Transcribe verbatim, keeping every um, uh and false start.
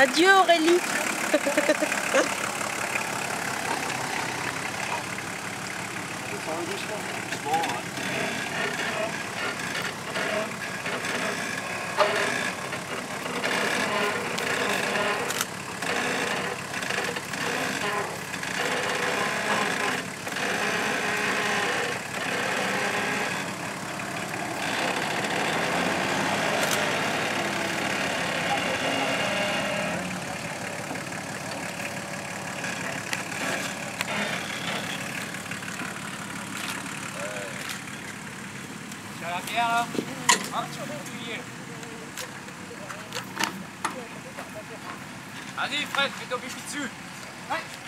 Adieu Aurélie. Sur la pierre là, hop, sur le bouclier. Vas-y Fred, fais ton pipi dessus. Ouais.